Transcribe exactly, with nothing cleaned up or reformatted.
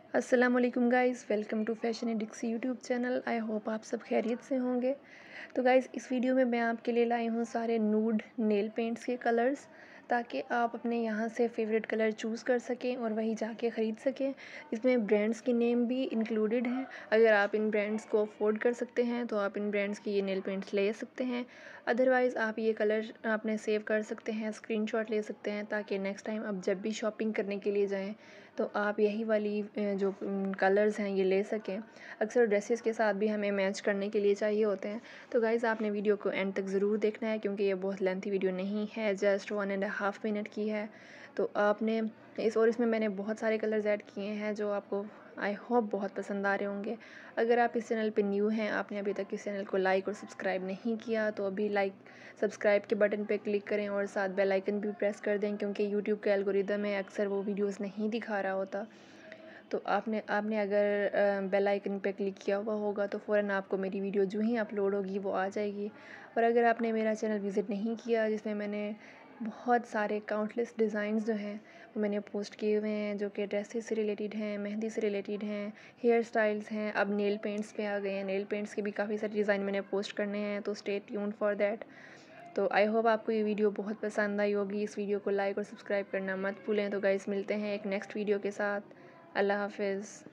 अस्सलाम वालेकुम guys, welcome to fashion addicts YouTube channel. I hope आप सब खैरियत से होंगे। तो गाइज़, इस वीडियो में मैं आपके लिए लाई हूँ सारे नूड नेल पेंट्स के कलर्स, ताकि आप अपने यहाँ से फेवरेट कलर चूज़ कर सकें और वही जाके ख़रीद सकें। इसमें ब्रांड्स की नेम भी इंक्लूडेड हैं। अगर आप इन ब्रांड्स को अफोर्ड कर सकते हैं तो आप इन ब्रांड्स की ये नेल पेंट्स ले सकते हैं। अदरवाइज़ आप ये कलर आपने सेव कर सकते हैं, स्क्रीनशॉट ले सकते हैं, ताकि नेक्स्ट टाइम आप जब भी शॉपिंग करने के लिए जाएँ तो आप यही वाली जो कलर्स हैं ये ले सकें। अक्सर ड्रेसेस के साथ भी हमें मैच करने के लिए चाहिए होते हैं। तो गाइज़, आपने वीडियो को एंड तक ज़रूर देखना है, क्योंकि ये बहुत लेंथी वीडियो नहीं है, just one and half minute की है। तो आपने इस और इसमें मैंने बहुत सारे कलर्स ऐड किए हैं जो आपको आई होप बहुत पसंद आ रहे होंगे। अगर आप इस चैनल पे न्यू हैं, आपने अभी तक इस चैनल को लाइक और सब्सक्राइब नहीं किया, तो अभी लाइक सब्सक्राइब के बटन पे क्लिक करें और साथ बेल आइकन भी प्रेस कर दें, क्योंकि यूट्यूब का एल्गोरिदम है अक्सर वो वीडियोस नहीं दिखा रहा होता। तो आपने आपने अगर बेल आइकन पे क्लिक किया हुआ होगा तो फ़ौरन आपको मेरी वीडियो जो ही अपलोड होगी वो आ जाएगी। और अगर आपने मेरा चैनल विज़िट नहीं किया, जिसमें मैंने बहुत सारे काउंटलेस डिज़ाइंस जो हैं वो मैंने पोस्ट किए हुए हैं, जो कि ड्रेसेस से रिलेटेड हैं, मेहंदी से रिलेटेड हैं, हेयर स्टाइल्स हैं, अब नेल पेंट्स पे आ गए हैं। नेल पेंट्स के भी काफ़ी सारे डिज़ाइन मैंने पोस्ट करने हैं, तो स्टे ट्यून्ड फॉर दैट। तो आई होप आपको ये वीडियो बहुत पसंद आई होगी। इस वीडियो को लाइक और सब्सक्राइब करना मत भूलें। तो गाइस, मिलते हैं एक नेक्स्ट वीडियो के साथ। अल्लाह हाफ़िज़।